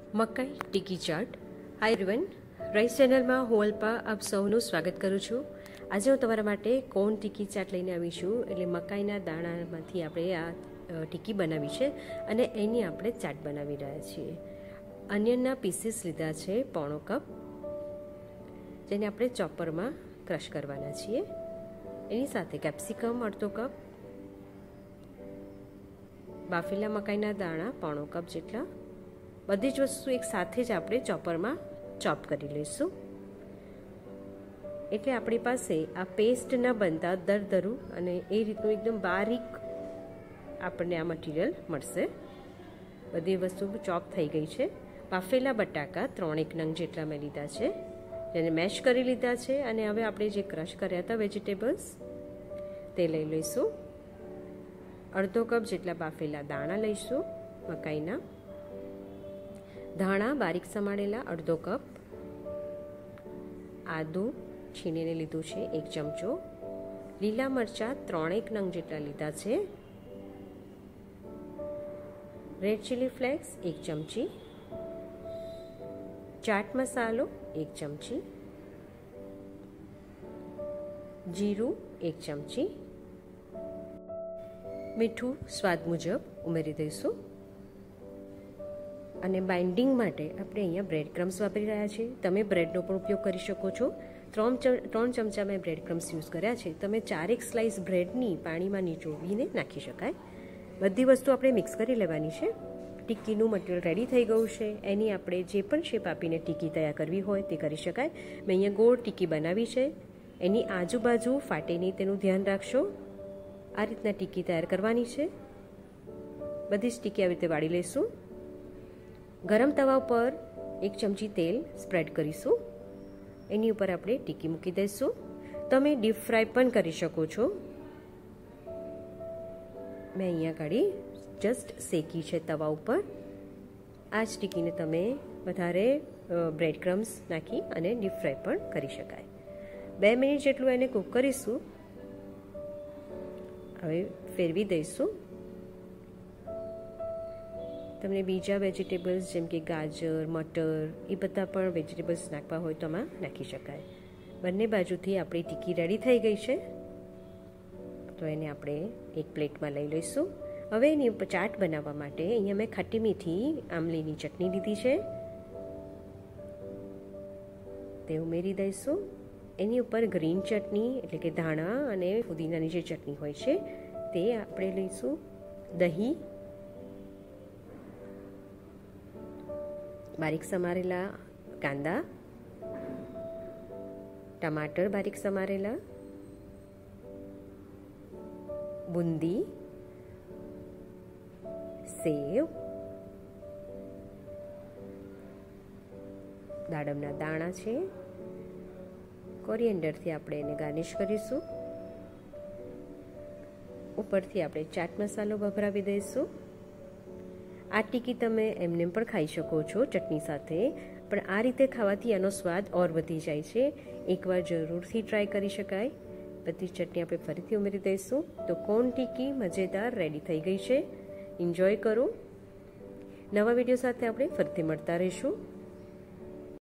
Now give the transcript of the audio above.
મકાઈ tikki chaat. Hi everyone, rice ચેનલમાં હું અલ્પા આપ સૌનું સ્વાગત કરું છું. આજે હું તમારા માટે કોર્ન ટીકી ચાટ લઈને આવી છું. એટલે મકાઈના દાણામાંથી આપણે આ ટીકી બનાવી છે અને એની આપણે ચાટ બનાવી રહ્યા છીએ. અનિયનના પીસીસ લીધા છે પોણો કપ, જેને આપણે ચોપરમાં ક્રશ કરવાના છીએ. એની સાથે કેપ્સિકમ અડધો કપ, બાફેલા મકાઈના દાણા પોણો કપ જેટલા. બધી જ વસ્તુ એક સાથે જ આપણે ચોપરમાં ચોપ કરી લઈશું. એટલે આપણી પાસે આ પેસ્ટ ન બનતા દરદરું અને એ રીતનું એકદમ બારીક આપણને આ મટીરિયલ મળશે. બધી વસ્તુ ચોપ થઈ ગઈ છે. બાફેલા બટાકા 3 નંગ જેટલા મેં લીધા છે, જેને મેશ કરી લીધા છે. અને હવે આપણે જે ક્રશ કર્યા હતા વેજીટેબલ્સ તે લઈ લઈશું. અડધો કપ જેટલા બાફેલા દાણા લઈશું મકાઈના. ધાણા બારીક સમારેલા અડધો કપ, આદું છીણીને લીધું છે 1 ચમચો, લીલા મરચાં 3 નંગ જેટલા લીધા છે, રેડ ચીલી ફ્લેક્સ 1 ચમચી, ચાટ મસાલો 1 ચમચી, જીરું 1 ચમચી, મીઠું સ્વાદ મુજબ ઉમેરી દઈશું. અને બાઇન્ડિંગ માટે આપણે અહીંયા બ્રેડ ક્રમ્સ વાપરી રહ્યા છીએ. તમે બ્રેડનો પણ ઉપયોગ કરી શકો છો. 3 ચમચા મેં બ્રેડ ક્રમ્સ યુઝ કર્યા છે. તમે 4 સ્લાઇસ બ્રેડની પાણીમાં નીચોવીને નાખી શકાય. બધી વસ્તુ આપણે મિક્સ કરી લેવાની છે. ટિક્કીનું મટીરિયલ રેડી થઈ ગયું છે. એની આપણે જે પણ શેપ આપીને ટિક્કી તૈયાર કરવી હોય તે કરી શકાય. મેં અહીંયા ગોળ ટિક્કી બનાવી છે. એની આજુબાજુ ફાટે નહીં તેનું ધ્યાન રાખશો. આ રીતના ટિક્કી તૈયાર કરવાની છે. બધી જ ટિક્કી આવી રીતે વાળી લઈશું. ગરમ તવા ઉપર 1 ચમચી તેલ સ્પ્રેડ કરીશું. એની ઉપર આપણે ટિક્કી મૂકી દઈશું. તમે ડીપ ફ્રાય પણ કરી શકો છો. મેં અહીંયા કાઢી જસ્ટ શેકી છે તવા ઉપર. આ જ ટિક્કીને તમે વધારે બ્રેડ ક્રમ્સ નાખી અને ડીપ ફ્રાય પણ કરી શકાય. 2 મિનિટ જેટલું એને કૂક કરીશું. હવે ફેરવી દઈશું. તમને બીજા વેજીટેબલ્સ જેમ કે ગાજર, મટર એ બધા પણ વેજીટેબલ્સ નાખવા હોય તો આમાં નાખી શકાય. બંને બાજુથી આપણી ટિક્કી રેડી થઈ ગઈ છે. તો એને આપણે એક પ્લેટમાં લઈ લઈશું. હવે એની ઉપર ચાટ બનાવવા માટે અહીંયા મેં ખાટી મીઠી આમલીની ચટણી લીધી છે, તે ઉમેરી દઈશું. એની ઉપર ગ્રીન ચટણી એટલે કે ધાણા અને ફુદીનાની જે ચટણી હોય છે તે આપણે લઈશું. દહીં, બારીક સમારેલા કાંદા, ટમાટર બારીક સમારેલા, બુંદી, સેવ, દાડમના દાણા છે, કોરિએન્ડરથી આપણે એને ગાર્નિશ કરીશું. ઉપરથી આપણે ચાટ મસાલો ભભરાવી દઈશું. આ ટિક્કી તમે એમને પણ ખાઈ શકો છો ચટણી સાથે, પણ આ રીતે ખાવાથી એનો સ્વાદ ઓર વધી જાય છે. એકવાર જરૂરથી ટ્રાય કરી શકાય. બધી ચટણી આપણે ફરીથી ઉમેરી દઈશું. તો કોર્ન ટિક્કી મજેદાર રેડી થઈ ગઈ છે. એન્જોય કરો. નવા વિડીયો સાથે આપણે ફરીથી મળતા રહીશું.